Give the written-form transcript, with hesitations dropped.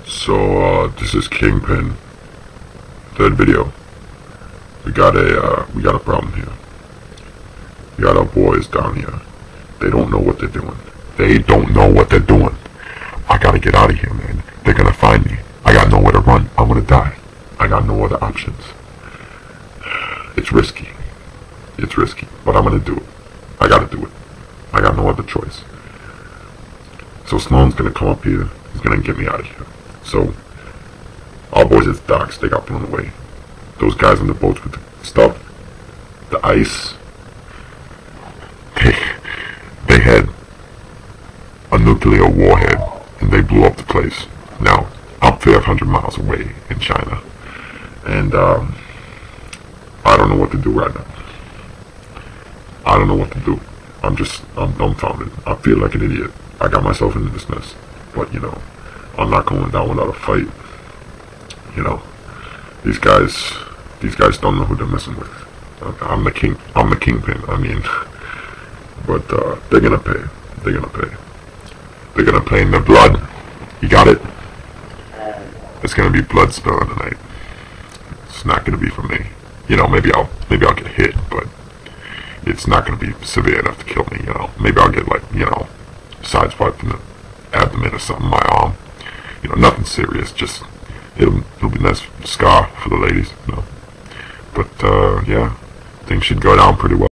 So this is Kingpin, third video. We got a problem here. We got our boys down here. They don't know what they're doing. They don't know what they're doing. I gotta get out of here, man. They're gonna find me. I got nowhere to run. I'm gonna die. I got no other options. It's risky. It's risky, but I'm gonna do it. I gotta do it. I got no other choice. So Sloan's gonna come up here. He's gonna get me out of here. So our boys at the docks, they got blown away. Those guys on the boats with the stuff, the ice, they had a nuclear warhead and they blew up the place. Now, I'm 500 miles away in China, and I don't know what to do right now. I don't know what to do. I'm dumbfounded. I feel like an idiot. I got myself into this mess, but you know, I'm not going down without a fight. You know, these guys don't know who they're messing with. I'm the kingpin. I mean, but they're gonna pay. They're gonna pay. They're gonna pay in their blood. You got it? It's gonna be blood spilling tonight. It's not gonna be for me. You know, maybe I'll get hit, but it's not gonna be severe enough to kill me. You know, maybe I'll get like, you know, sideswiped in the abdomen or something, my arm. You know, nothing serious. Just it'll be a nice scar for the ladies. You know, but yeah, things should go down pretty well.